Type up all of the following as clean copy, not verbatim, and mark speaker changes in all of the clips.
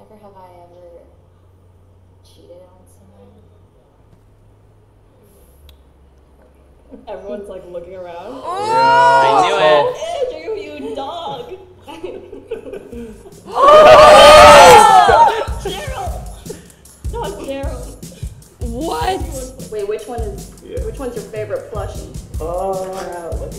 Speaker 1: Never have I ever cheated on someone.
Speaker 2: Everyone's like looking around.
Speaker 3: Oh, I knew it.
Speaker 2: Andrew, you dog.
Speaker 3: Oh!
Speaker 2: Cheryl. Not Cheryl.
Speaker 3: What?
Speaker 2: Wait, which one's your favorite plushie?
Speaker 4: What?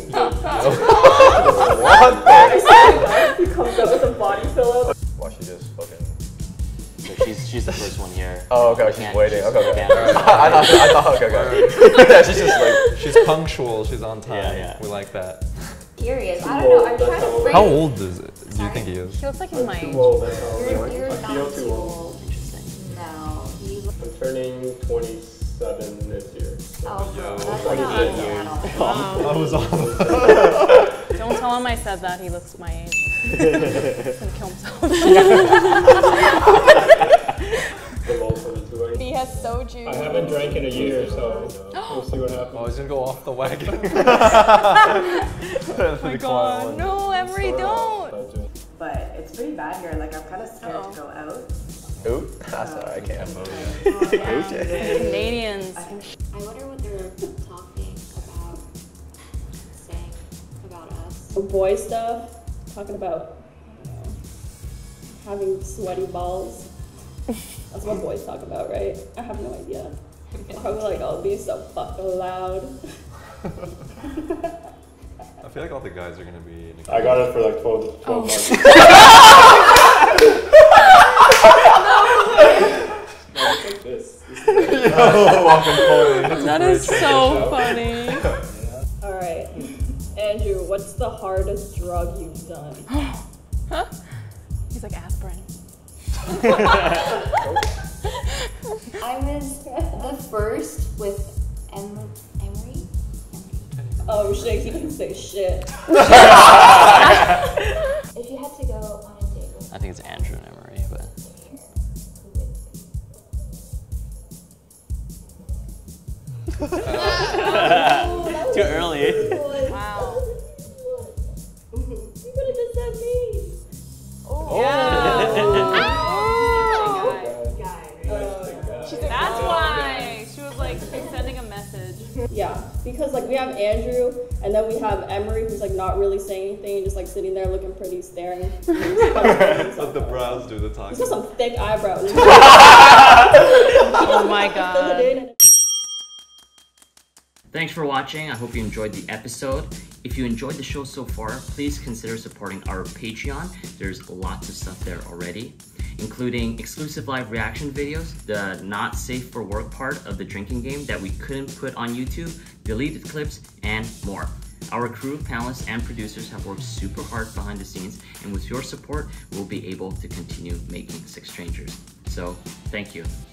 Speaker 2: He comes out with a body pillow.
Speaker 4: Why she just fucking...
Speaker 5: So she's the first one here.
Speaker 4: Oh, okay, she's waiting. Okay.
Speaker 5: Right.
Speaker 4: I thought, okay. Yeah, she's just like...
Speaker 6: She's punctual, she's on time.
Speaker 5: Yeah.
Speaker 6: We like that.
Speaker 1: Curious. I don't know. I'm trying to bring.
Speaker 6: How old is it? Do you think he is?
Speaker 3: He looks like he's my age.
Speaker 1: You're not
Speaker 7: feel
Speaker 1: too
Speaker 7: too
Speaker 1: old.
Speaker 5: Interesting.
Speaker 1: No.
Speaker 7: I'm turning 27 this year.
Speaker 1: Oh, that's
Speaker 5: Like
Speaker 1: not
Speaker 5: 8
Speaker 1: an
Speaker 5: years.
Speaker 1: adult.
Speaker 6: I was on.
Speaker 3: Don't tell him I said that. He looks my age. He's gonna kill himself. He has soju.
Speaker 7: I haven't drank in a year, so we'll see what happens.
Speaker 6: Oh, he's gonna go off the wagon.
Speaker 3: Oh my god. No, Emery, don't.
Speaker 2: But it's pretty bad here. Like, I'm kind of scared to go out.
Speaker 4: Oop. Sorry, I can't.
Speaker 3: Canadians.
Speaker 1: I wonder what they're talking about, saying about us.
Speaker 2: Boy stuff. Talking about, you know, having sweaty balls. That's what boys talk about, right? I have no idea. Probably like, oh, these so fucking loud.
Speaker 6: I feel like all the guys are gonna be.
Speaker 7: I got it for like 12 months. Like this.
Speaker 3: That is so funny.
Speaker 2: Alright. Andrew, what's the hardest drug you've done?
Speaker 3: Huh? He's like aspirin.
Speaker 1: I was the first with Emery.
Speaker 2: Oh shit, he didn't say shit.
Speaker 1: If you had to go on a date with
Speaker 5: I think it's Andrew and Emery, but too early.
Speaker 3: Wow.
Speaker 2: You could have just said me.
Speaker 3: That's why she was like sending a message.
Speaker 2: Yeah, because like we have Andrew and then we have Emery who's like not really saying anything, just like sitting there looking pretty, staring.
Speaker 6: Let the brows do the talking.
Speaker 2: He's got some thick eyebrows.
Speaker 3: Oh my god.
Speaker 5: Thanks for watching. I hope you enjoyed the episode. If you enjoyed the show so far, please consider supporting our Patreon. There's lots of stuff there already, including exclusive live reaction videos, the not safe for work part of the drinking game that we couldn't put on YouTube, deleted clips, and more. Our crew, panelists, and producers have worked super hard behind the scenes, and with your support, we'll be able to continue making Six Strangers. So, thank you.